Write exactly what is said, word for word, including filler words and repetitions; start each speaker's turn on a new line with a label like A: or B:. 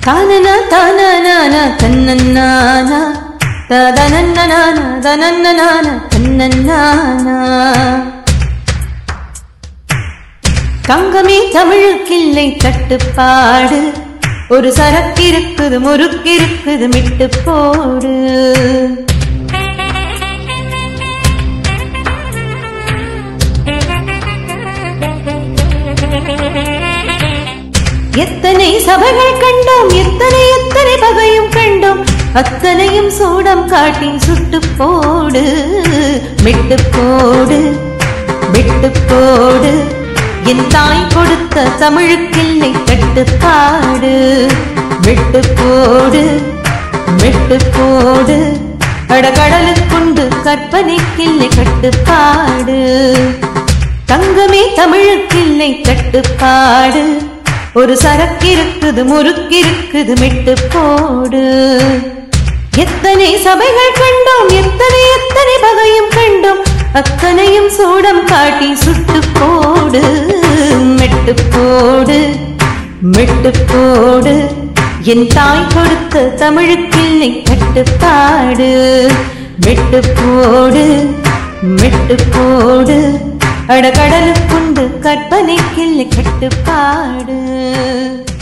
A: தானனா தானனா தன்னன்னானா ததனன்னனானா தனன்னனானா தன்னன்னானா தங்கமே தமிழுக்கில்லை தட்டுப்பாடு ஒரு சரக்கிருக்குது முறுக்கிருக்குது மிட்டு போடு எத்தனை சபைகள் கண்டோம் எத்தனை எத்தனை பகையும் கண்டோம் அத்தனையும் சூடம் காட்டி சுட்டு போடு மிட்டு போடு விட்டு போடு என் தாய் கொடுத்த தமிழுக்கில்லை கட்டுப்பாடு விட்டு போடு விட்டு போடு கடகடலுக்குண்டு கற்பனைக்கில்லை கட்டுப்பாடு தங்கமே தமிழுக்கில்லை கட்டுப்பாடு ஒரு சரக்கிருக்குது முறுக்கிருக்குது மிட்டு போடு எத்தனை சபைகள் கண்டோம் எத்தனை எத்தனை பகையும் கண்டோம் அத்தனையும் சூடம் காட்டி சுட்டு போடு மிட்டு போடு மிட்டு போடு என் தாய் கொடுத்த தமிழுக்கில்லை கட்டுப்பாடு விட்டு போடு மிட்டு போடு அடகடலுக்குண்டு கற்பனைக்கில்லை கட்டுப்பாடு